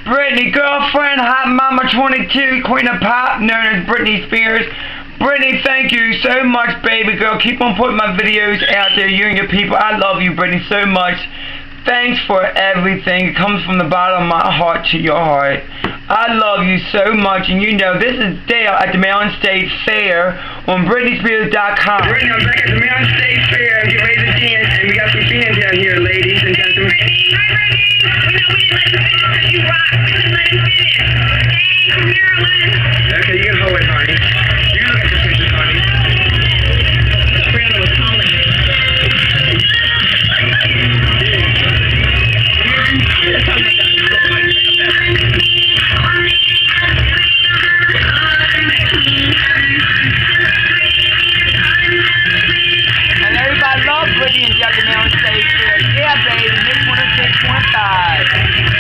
Britney, girlfriend, hot mama 22, queen of pop, known as Britney Spears. Britney, thank you so much, baby girl. Keep on putting my videos out there, you and your people. I love you, Britney, so much. Thanks for everything. It comes from the bottom of my heart to your heart. I love you so much, and you know, this is Dale at the Maryland State Fair on BritneySpears.com. Britney, I'm back at the Maryland State Fair. I'm getting ready to dance, and we got some fans down here, ladies and gentlemen. Okay, you can hold it, honey. You can look at the pictures, honey. Brianna was calling me. And everybody loves Britney and Judge Maryland State Fair. Yeah, baby, Mix 106.5.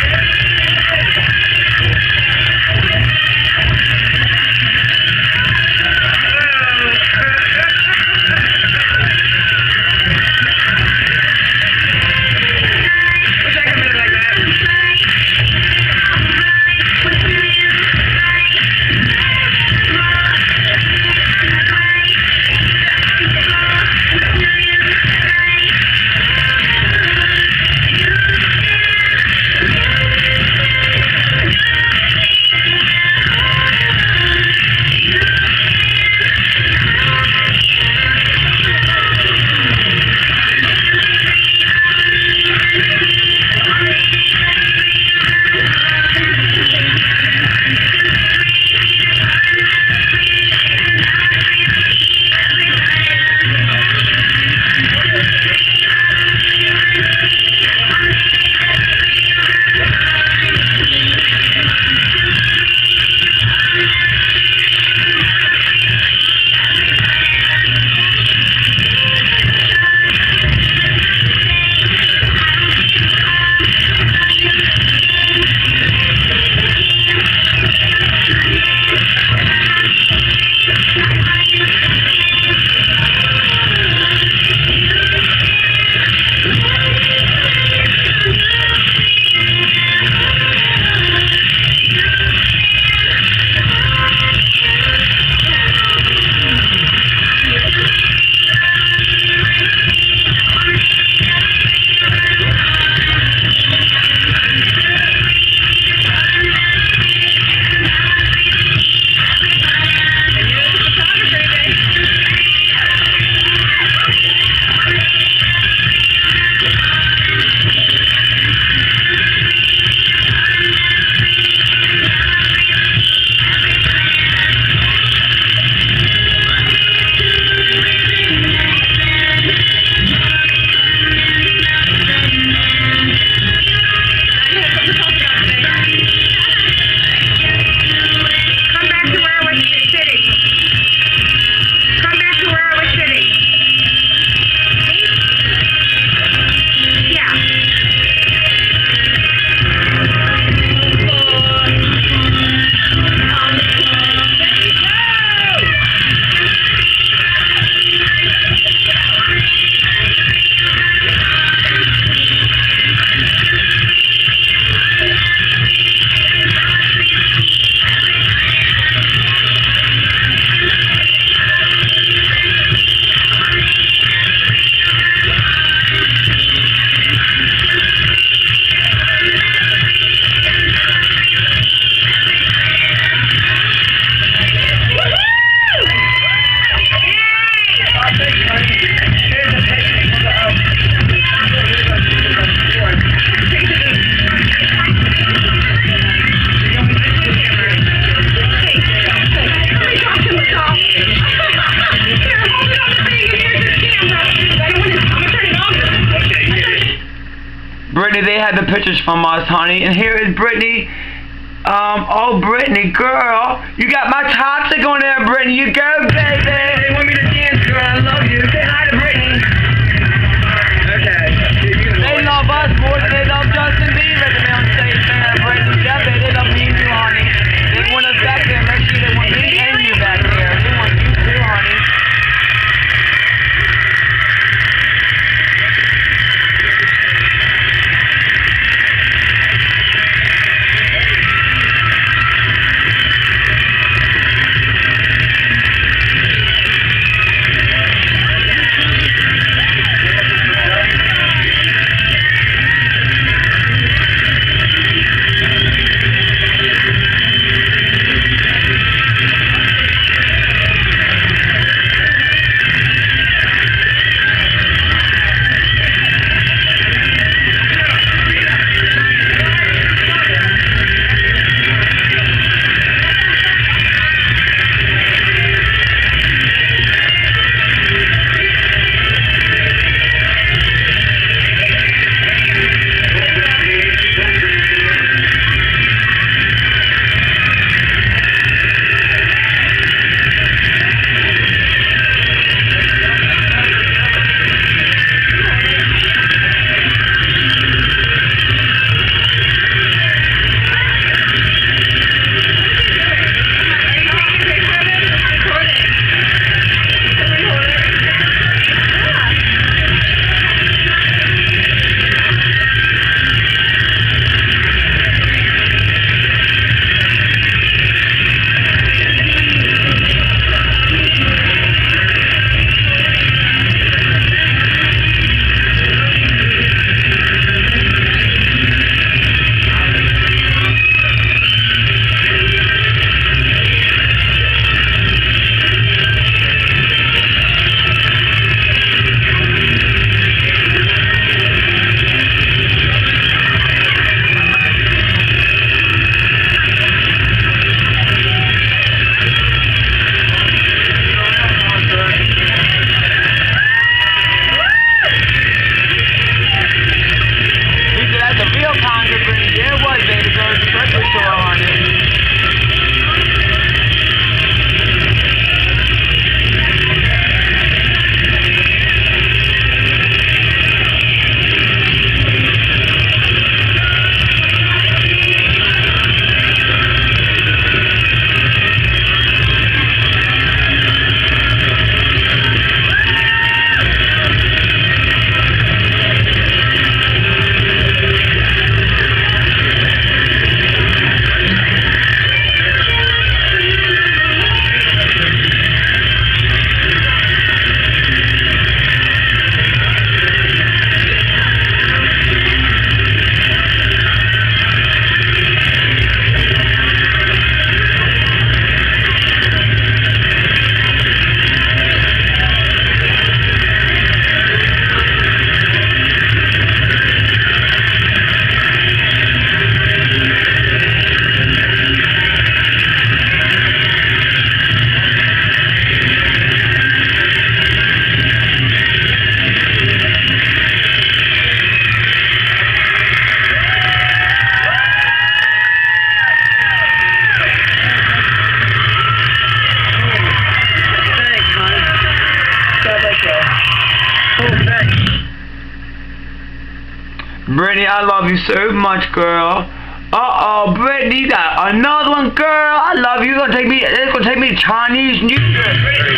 Britney, they had the pictures from us, honey. And here is Britney. Oh, Britney, girl. You got my toxic on there, Britney. You go, baby. They want me to dance, girl. I love you. Say hi to Britney. Okay. They love us more than they love Justin Bieber at the Maryland State Fair, Britney. Yeah, they love me and you, honey. They want us back there. Make sure they want me and you back there. They want you too, honey. I love you so much, girl. Uh-oh, Brittany, another one, girl. I love you. It's gonna take me to Chinese New Year.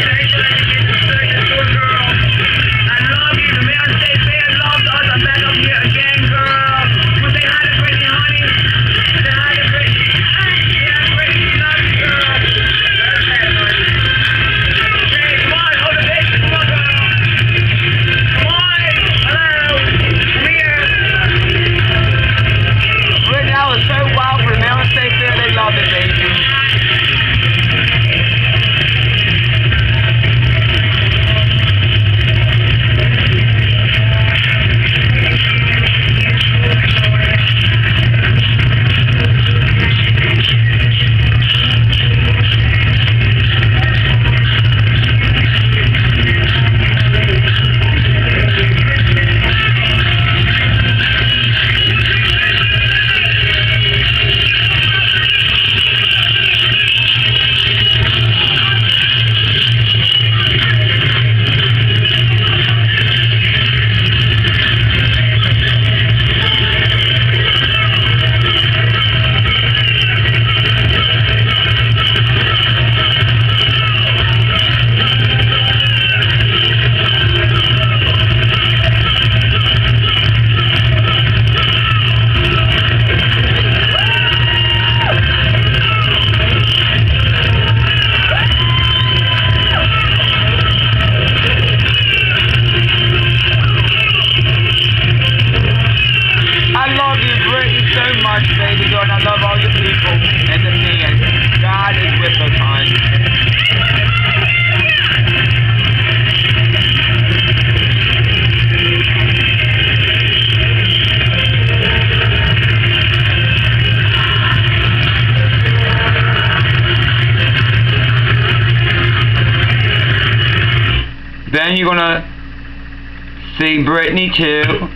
Baby girl, and I love all you people and the men. God is with us, hon. Then you're gonna see Brittany too.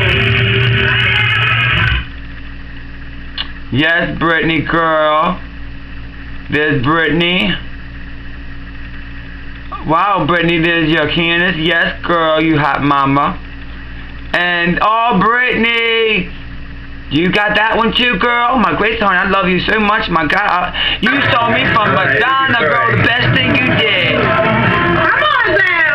Yes, Brittany girl. There's Brittany. Wow, Brittany, there's your Candace. Yes, girl, you hot mama. And oh, Brittany, you got that one too, girl. My great son, I love you so much. My God, you saw me from Madonna, girl. The best thing you did. Come on, man.